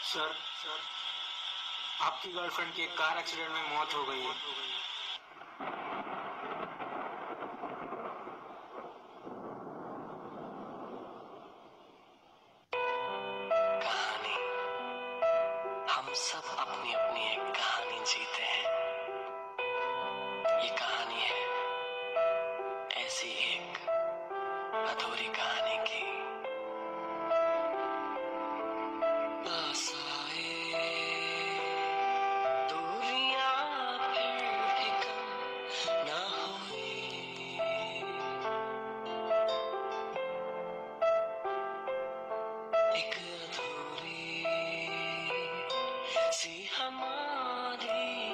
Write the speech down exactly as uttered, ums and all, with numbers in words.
Sir sir आपकी girlfriend की एक कार एक्सीडेंट में मौत हो गई है। कहानी। हम सब अपनी अपनी एक कहानी जीते हैं। ये कहानी है ऐसी एक अधूरी कहानी की। पास आए दूरियां फिर भी कम ना हुई। एक अधूरी सी हमारी